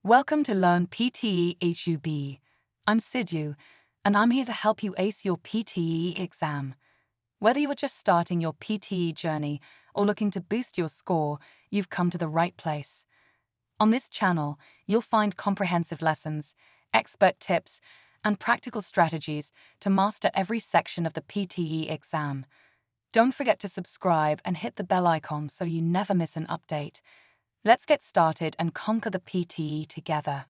Welcome to Learn PTE HUB. I'm Sidhu, and I'm here to help you ace your PTE exam. Whether you're just starting your PTE journey or looking to boost your score, you've come to the right place. On this channel, you'll find comprehensive lessons, expert tips, and practical strategies to master every section of the PTE exam. Don't forget to subscribe and hit the bell icon so you never miss an update. Let's get started and conquer the PTE together.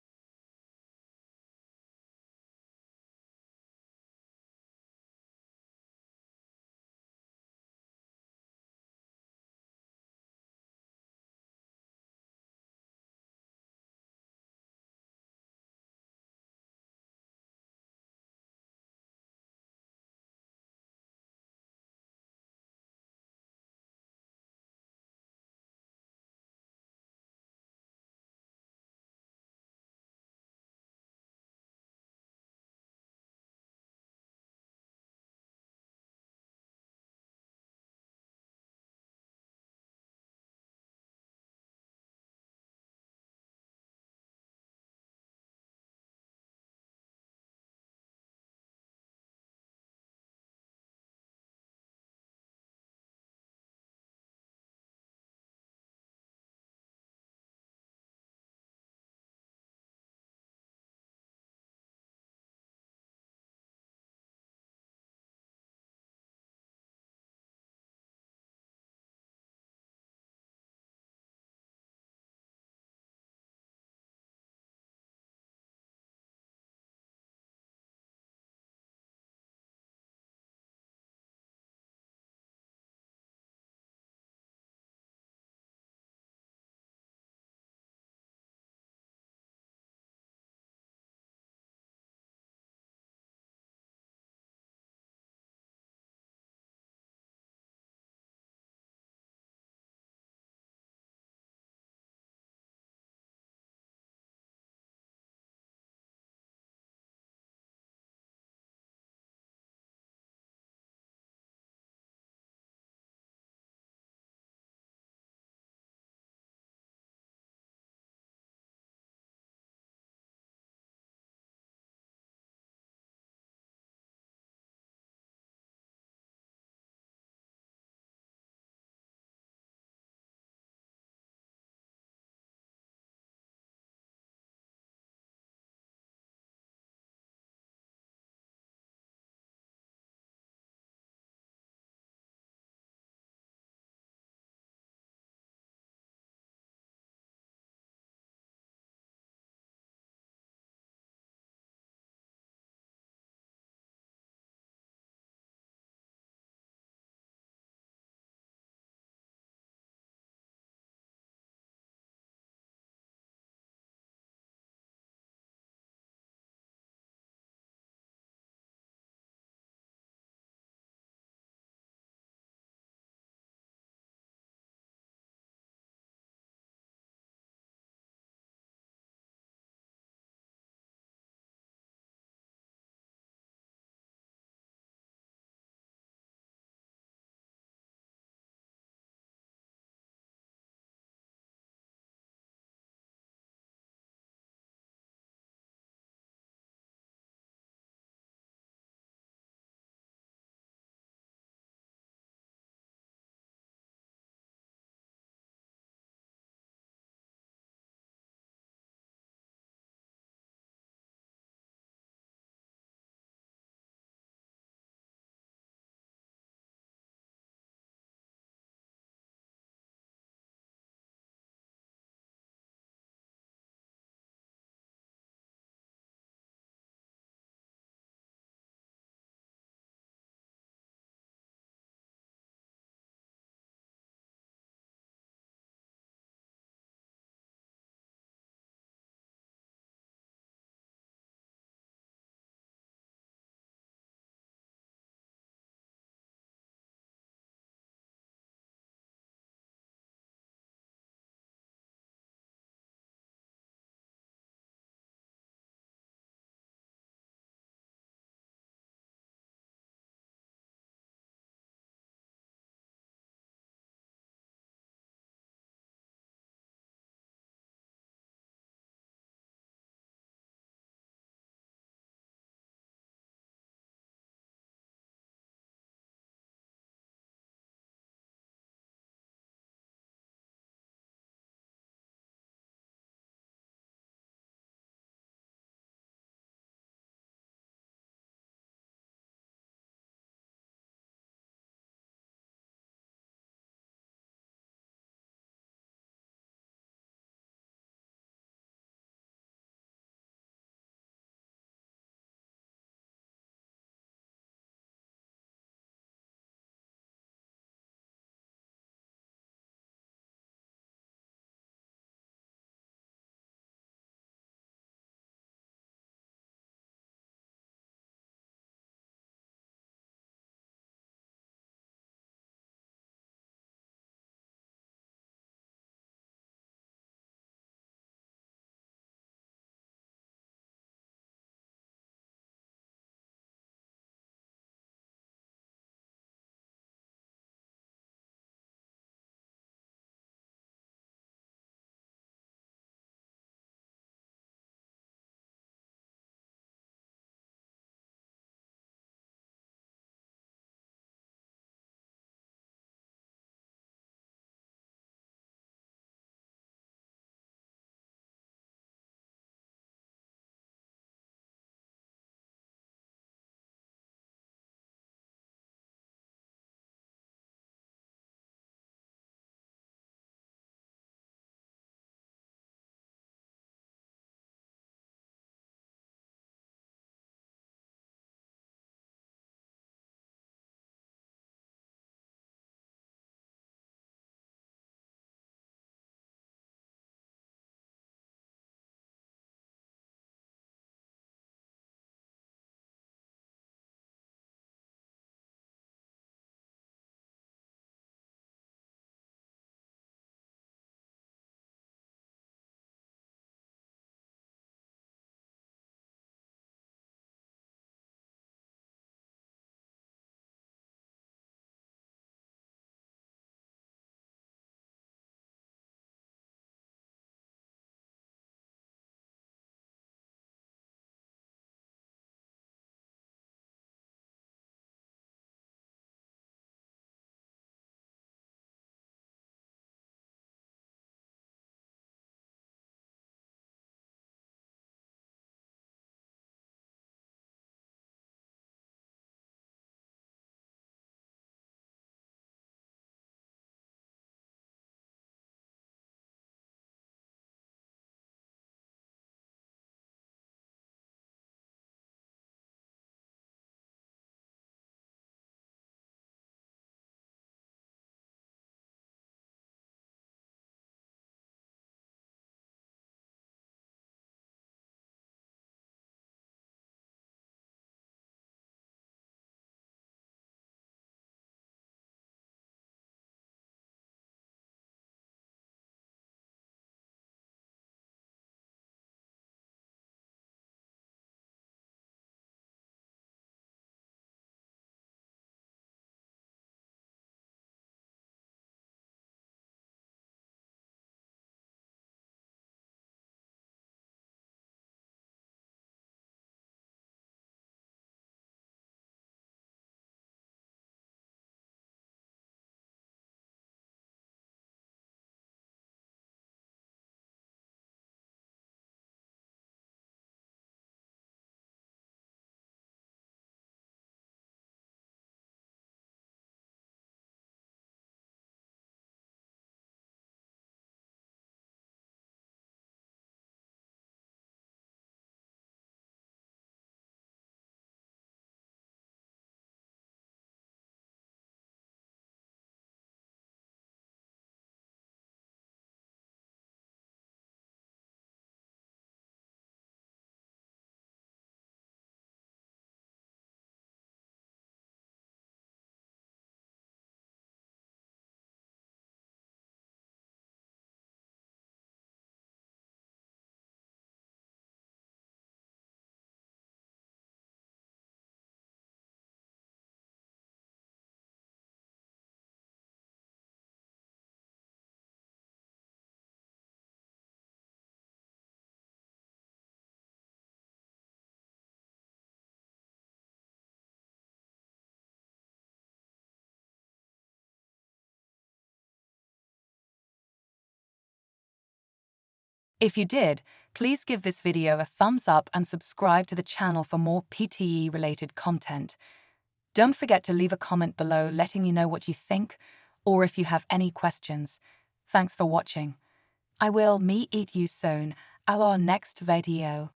If you did, please give this video a thumbs up and subscribe to the channel for more PTE-related content. Don't forget to leave a comment below letting me know what you think or if you have any questions. Thanks for watching. I will meet you soon at our next video.